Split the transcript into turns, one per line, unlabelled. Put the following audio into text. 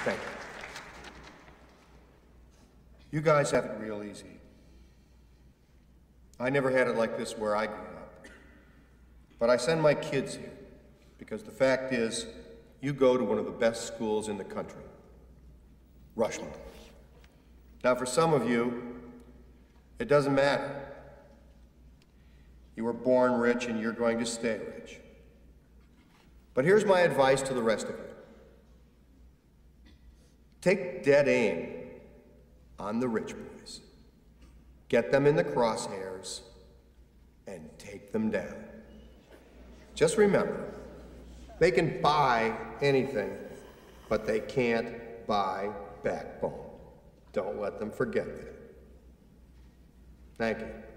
Thank you. You guys have it real easy. I never had it like this where I grew up. But I send my kids here because the fact is, you go to one of the best schools in the country, Rushmore. Now, for some of you, it doesn't matter. You were born rich and you're going to stay rich. But here's my advice to the rest of you. Take dead aim on the rich boys. Get them in the crosshairs and take them down. Just remember, they can buy anything, but they can't buy backbone. Don't let them forget that. Thank you.